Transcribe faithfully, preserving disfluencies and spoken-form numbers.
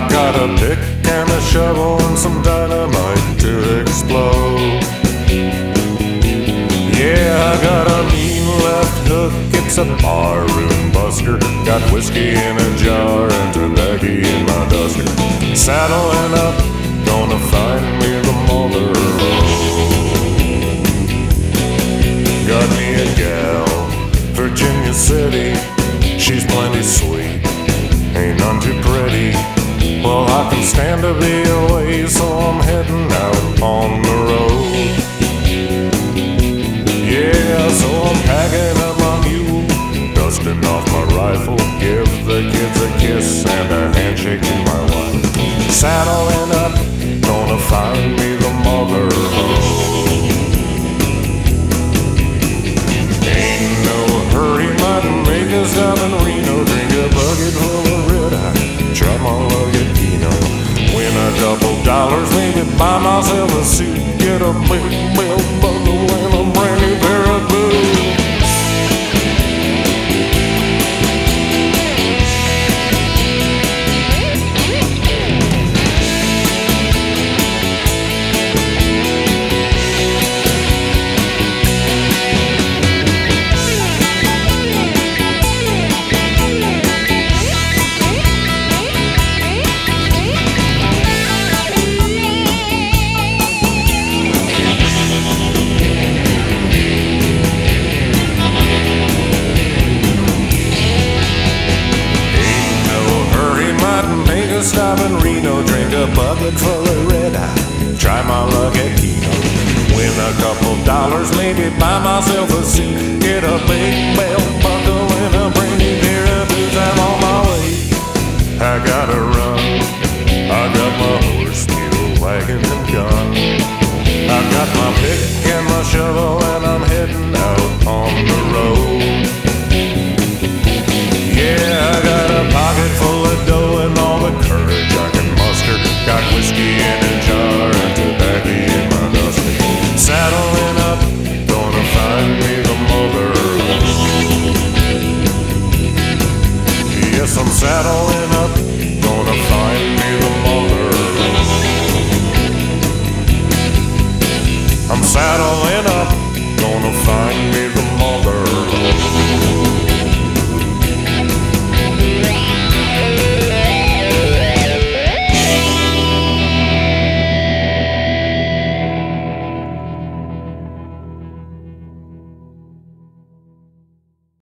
I got a pick and a shovel and some dynamite to explode. Yeah, I got a mean left hook, it's a barroom buster. Got whiskey in a jar and tobacco in my duster. Saddling up, gonna find me the Motherlode. Got me a gal, Virginia City, she's plenty sweet, ain't none too pretty. Well, I can stand to be away, so I'm heading out on the road. Yeah, so I'm packing up my mule, dusting off my rifle, give the kids a kiss and a handshake to my wife. Saddling up, gonna find me the Motherlode. Ain't no hurry, might make us stop in Reno, drink a bucket full of red eye, try my luck at Keno. Win a couple dollars, maybe buy myself a suit, get a big belt buckle and a brand new pair of boots. Stop in Reno, drink a bucket full of red eye, try my luck at Keno. Win a couple dollars, maybe buy myself a suit, get a big belt buckle and a brand new pair of boots. I'm on my way, I gotta run, I got my horse, mule, wagon and gun. I got my pick and my shovel and I'm heading out on the road. Yeah, I got a pocket full of dough and all the courage I can muster. Got whiskey in a jar and tobacco in my duster. Saddling up, gonna find me the Motherlode. Yes, I'm saddling up, gonna find me the Motherlode. I'm saddling up.